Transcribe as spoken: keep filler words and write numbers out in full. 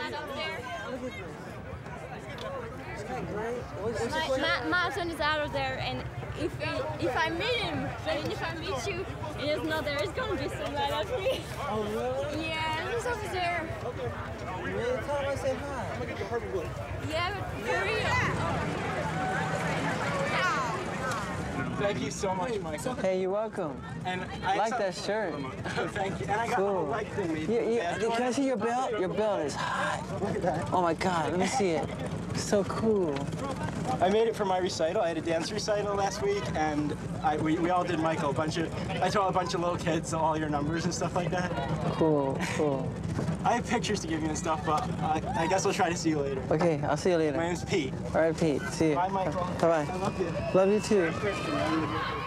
that up there. My, my, my son is out of there, and if he, if I meet him, I mean, if I meet you, and he's not there, it's gonna be so mad at me. Oh, really? Yeah, he's over there. Really? Tell him I said hi. Yeah, but for real. Thank you so much, Michael. Hey, you're welcome. And I like that shirt. Thank you. And I got cool. a little like thing made. Yeah, yeah. Can I see your belt? Your belt is hot. Look at that. Oh my God, let me see it. So cool. I made it for my recital. I had a dance recital last week, and I, we, we all did Michael. A bunch of, I told a bunch of little kids all your numbers and stuff like that. Cool, cool. I have pictures to give you and stuff, but I, I guess I'll try to see you later. Okay, I'll see you later. My name's Pete. All right, Pete. See you. Bye, Michael. Bye-bye. I love you. Love you too.